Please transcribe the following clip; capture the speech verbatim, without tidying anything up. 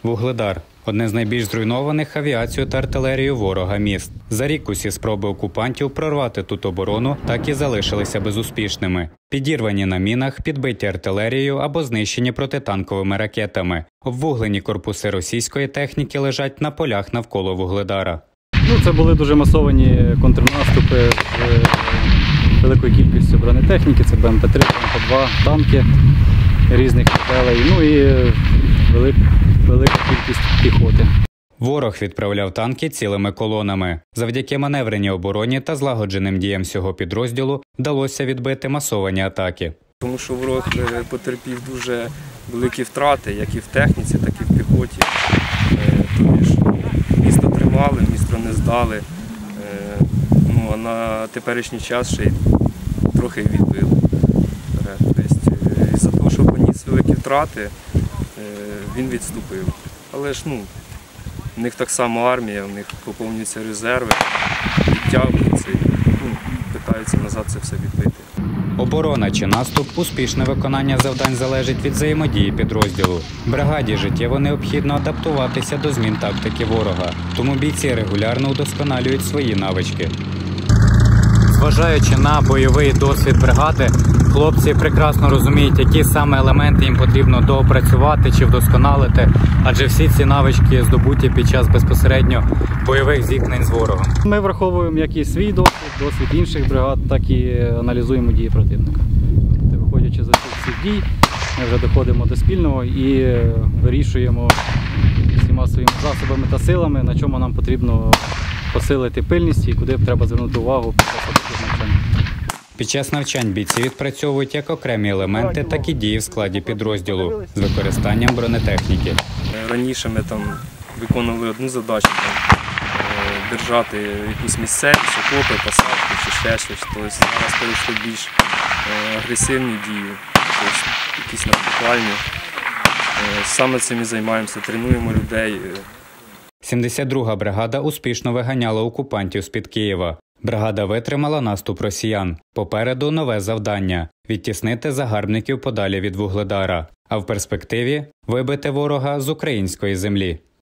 Вугледар – одне з найбільш зруйнованих авіацією та артилерією ворога міст. За рік усі спроби окупантів прорвати тут оборону так і залишилися безуспішними. Підірвані на мінах, підбиті артилерією або знищені протитанковими ракетами. Обвуглені корпуси російської техніки лежать на полях навколо Вугледара. Ну, це були дуже масовані контрнаступи з великою кількістю бронетехніки, це Б М П три, Б М П два, танки різних моделей, ну і велик, велика кількість піхоти. Ворог відправляв танки цілими колонами. Завдяки маневреній обороні та злагодженим діям всього підрозділу вдалося відбити масовані атаки. Тому що ворог потерпів дуже великі втрати, як і в техніці, так і в піхоті. Тобто місто тримали, місто не здали, ну, а на теперішній час ще й трохи відбили. Тобто, із-за того, що поніс великі втрати, він відступив. Але ж ну, в них так само армія, в них поповнюються резерви, підтягуються і ну, питаються назад це все відбити. Оборона чи наступ – успішне виконання завдань залежить від взаємодії підрозділу. Бригаді життєво необхідно адаптуватися до змін тактики ворога, тому бійці регулярно удосконалюють свої навички. Зважаючи на бойовий досвід бригади, хлопці прекрасно розуміють, які саме елементи їм потрібно доопрацювати чи вдосконалити, адже всі ці навички здобуті під час безпосередньо бойових зіткнень з ворогом. Ми враховуємо як і свій досвід, досвід інших бригад, так і аналізуємо дії противника. Виходячи з цих дій, ми вже доходимо до спільного і вирішуємо всіма своїми засобами та силами, на чому нам потрібно посилити пильність і куди треба звернути увагу під час таких навчань. Під час навчань бійці відпрацьовують як окремі елементи, так і дії в складі підрозділу з використанням бронетехніки. Раніше ми там виконували одну задачу там, держати якусь місцевість, окопи, посадки чи ще щось. Тобто зараз перейшли більш агресивні дії, тобто якісь наступальні. Саме цим і займаємося, тренуємо людей. сімдесят друга бригада успішно виганяла окупантів з-під Києва. Бригада витримала наступ росіян. Попереду нове завдання – відтіснити загарбників подалі від Вугледара, а в перспективі – вибити ворога з української землі.